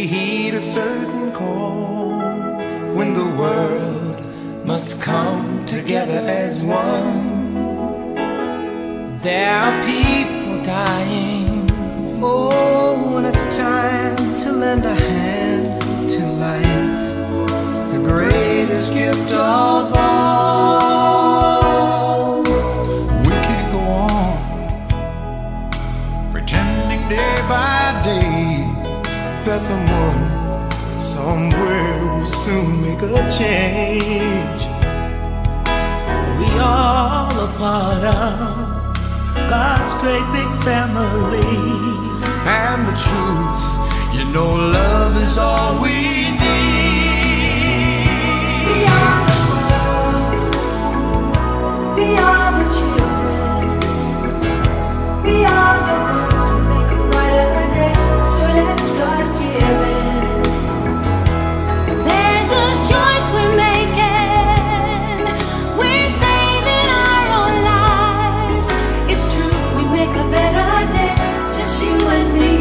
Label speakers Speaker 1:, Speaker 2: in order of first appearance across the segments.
Speaker 1: heed a certain call when the world must come together as one. There are people dying. Oh, when it's time to lend a hand to life, the greatest gift of all. We can't go on pretending day by day that someone somewhere will soon make a change. We all a part of God's great big family. And the truth, you know, love is all we need. We are the world, we are the children, we are the ones who make a brighter day. So let's start giving.
Speaker 2: There's a choice we're making. We're saving our own lives. It's true, we make a better day, just you and me.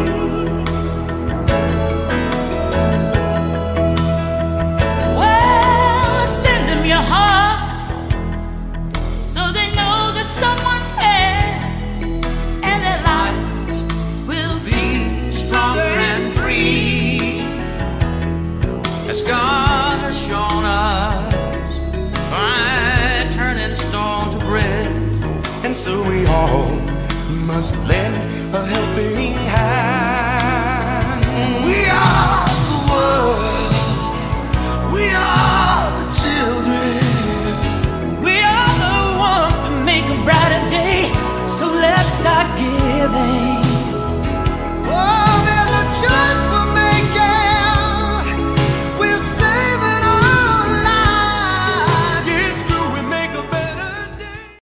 Speaker 2: Well, send them your heart so they know that someone cares, and their lives will be stronger and free,
Speaker 1: As God has shown us by turning stone to bread. And so we all must lend a helping hand.